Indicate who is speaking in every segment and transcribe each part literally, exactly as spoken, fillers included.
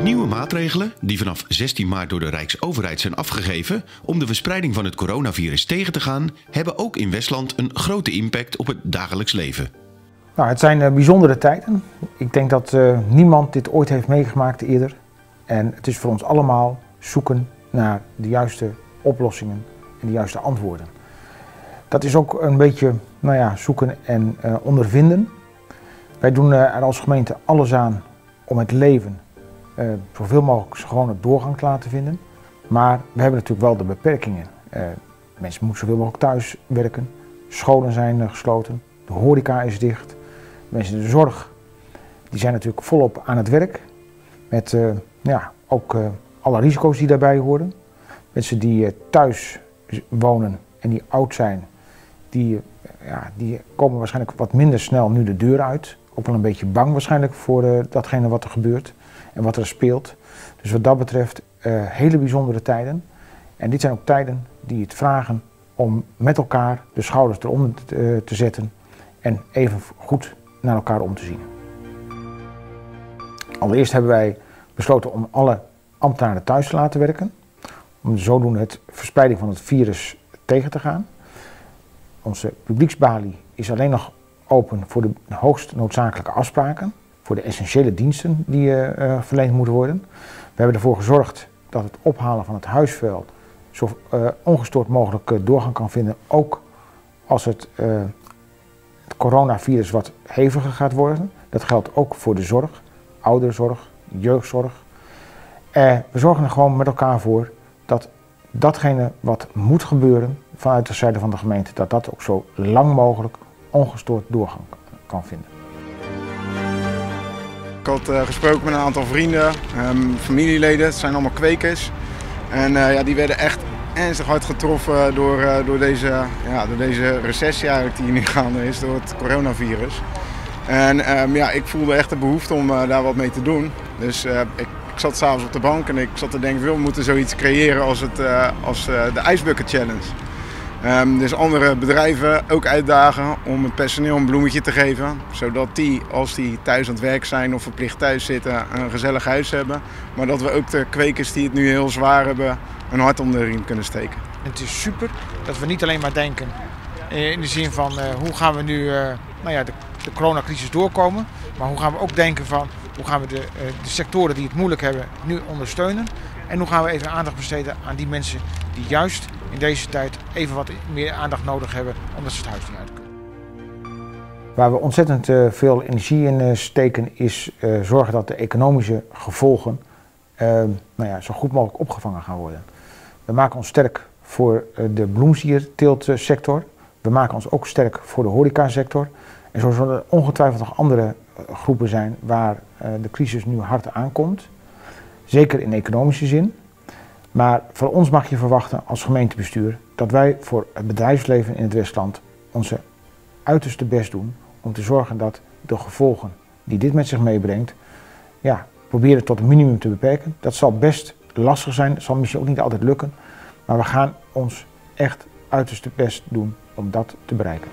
Speaker 1: Nieuwe maatregelen, die vanaf zestien maart door de Rijksoverheid zijn afgegeven om de verspreiding van het coronavirus tegen te gaan, hebben ook in Westland een grote impact op het dagelijks leven.
Speaker 2: Nou, het zijn uh, bijzondere tijden. Ik denk dat uh, niemand dit ooit heeft meegemaakt eerder. En het is voor ons allemaal zoeken naar de juiste oplossingen en de juiste antwoorden. Dat is ook een beetje nou ja, zoeken en uh, ondervinden. Wij doen uh, er als gemeente alles aan om het leven uh, zoveel mogelijk gewone doorgang te laten vinden. Maar we hebben natuurlijk wel de beperkingen. Uh, mensen moeten zoveel mogelijk thuis werken. Scholen zijn uh, gesloten. De horeca is dicht. Mensen in de zorg die zijn natuurlijk volop aan het werk. Met uh, ja, ook uh, alle risico's die daarbij horen. Mensen die uh, thuis wonen en die oud zijn, die, uh, ja, die komen waarschijnlijk wat minder snel nu de deur uit. Ook wel een beetje bang waarschijnlijk voor uh, datgene wat er gebeurt en wat er speelt. Dus wat dat betreft uh, hele bijzondere tijden. En dit zijn ook tijden die het vragen om met elkaar de schouders eronder te, uh, te zetten en even goed naar elkaar om te zien. Allereerst hebben wij besloten om alle ambtenaren thuis te laten werken. Om zodoende het verspreiding van het virus tegen te gaan. Onze publieksbalie is alleen nog open voor de hoogst noodzakelijke afspraken. Voor de essentiële diensten die uh, verleend moeten worden. We hebben ervoor gezorgd dat het ophalen van het huisvuil zo uh, ongestoord mogelijk uh, doorgang kan vinden. Ook als het, uh, het coronavirus wat heviger gaat worden. Dat geldt ook voor de zorg, ouderenzorg, jeugdzorg. Uh, we zorgen er gewoon met elkaar voor dat datgene wat moet gebeuren vanuit de zijde van de gemeente, dat dat ook zo lang mogelijk ongestoord doorgang kan vinden.
Speaker 3: Ik had uh, gesproken met een aantal vrienden, um, familieleden, het zijn allemaal kwekers. En uh, ja, die werden echt ernstig hard getroffen door, uh, door, deze, ja, door deze recessie eigenlijk die hier nu gaande is, door het coronavirus. En um, ja, ik voelde echt de behoefte om uh, daar wat mee te doen. Dus uh, ik, ik zat s'avonds op de bank en ik zat te denken, we moeten zoiets creëren als, het, uh, als uh, de Ice Bucket Challenge. Um, dus andere bedrijven ook uitdagen om het personeel een bloemetje te geven. Zodat die, als die thuis aan het werk zijn of verplicht thuis zitten, een gezellig huis hebben. Maar dat we ook de kwekers die het nu heel zwaar hebben, een hart om de riem kunnen steken.
Speaker 2: Het is super dat we niet alleen maar denken in de zin van uh, hoe gaan we nu uh, nou ja, de, de coronacrisis doorkomen. Maar hoe gaan we ook denken van hoe gaan we de, uh, de sectoren die het moeilijk hebben nu ondersteunen. En hoe gaan we even aandacht besteden aan die mensen die juist in deze tijd even wat meer aandacht nodig hebben omdat ze het huis niet uit kunnen. Waar we ontzettend uh, veel energie in uh, steken is uh, zorgen dat de economische gevolgen uh, nou ja, zo goed mogelijk opgevangen gaan worden. We maken ons sterk voor uh, de bloemsierteeltsector. We maken ons ook sterk voor de horecasector. En zo zullen er ongetwijfeld nog andere uh, groepen zijn waar uh, de crisis nu hard aankomt. Zeker in economische zin. Maar van ons mag je verwachten als gemeentebestuur dat wij voor het bedrijfsleven in het Westland onze uiterste best doen om te zorgen dat de gevolgen die dit met zich meebrengt, ja, proberen tot een minimum te beperken. Dat zal best lastig zijn, dat zal misschien ook niet altijd lukken, maar we gaan ons echt uiterste best doen om dat te bereiken.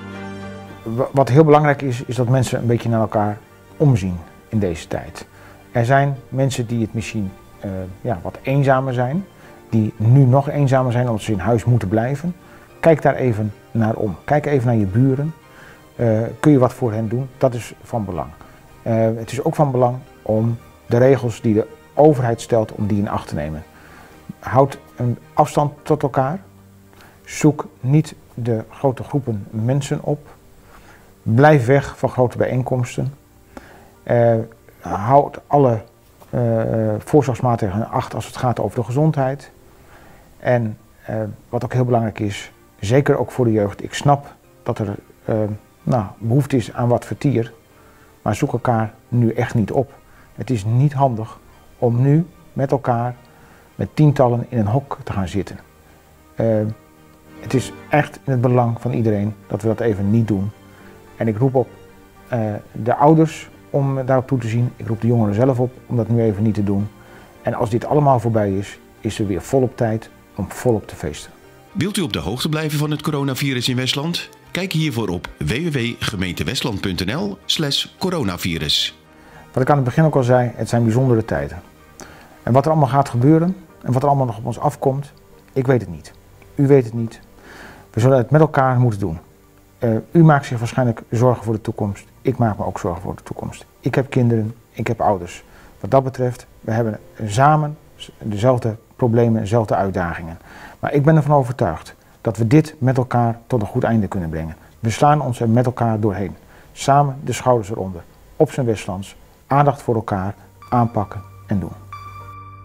Speaker 2: Wat heel belangrijk is, is dat mensen een beetje naar elkaar omzien in deze tijd. Er zijn mensen die het misschien uh, ja, wat eenzamer zijn, die nu nog eenzamer zijn omdat ze in huis moeten blijven. Kijk daar even naar om. Kijk even naar je buren. Uh, kun je wat voor hen doen? Dat is van belang. Uh, het is ook van belang om de regels die de overheid stelt, om die in acht te nemen. Houd een afstand tot elkaar. Zoek niet de grote groepen mensen op. Blijf weg van grote bijeenkomsten. Uh, houd alle uh, voorzorgsmaatregelen in acht als het gaat over de gezondheid. En uh, wat ook heel belangrijk is, zeker ook voor de jeugd. Ik snap dat er uh, nou, behoefte is aan wat vertier, maar zoek elkaar nu echt niet op. Het is niet handig om nu met elkaar, met tientallen in een hok te gaan zitten. Uh, het is echt in het belang van iedereen dat we dat even niet doen. En ik roep op uh, de ouders om daarop toe te zien. Ik roep de jongeren zelf op om dat nu even niet te doen. En als dit allemaal voorbij is, is er weer volop tijd om volop te feesten.
Speaker 1: Wilt u op de hoogte blijven van het coronavirus in Westland? Kijk hiervoor op w w w punt gemeentewestland punt n l slash coronavirus.
Speaker 2: Wat ik aan het begin ook al zei, het zijn bijzondere tijden. En wat er allemaal gaat gebeuren en wat er allemaal nog op ons afkomt, ik weet het niet. U weet het niet. We zullen het met elkaar moeten doen. Uh, u maakt zich waarschijnlijk zorgen voor de toekomst. Ik maak me ook zorgen voor de toekomst. Ik heb kinderen, ik heb ouders. Wat dat betreft, we hebben samen dezelfde problemen, dezelfde uitdagingen. Maar ik ben ervan overtuigd dat we dit met elkaar tot een goed einde kunnen brengen. We slaan ons er met elkaar doorheen. Samen de schouders eronder. Op zijn Westlands. Aandacht voor elkaar. Aanpakken en doen.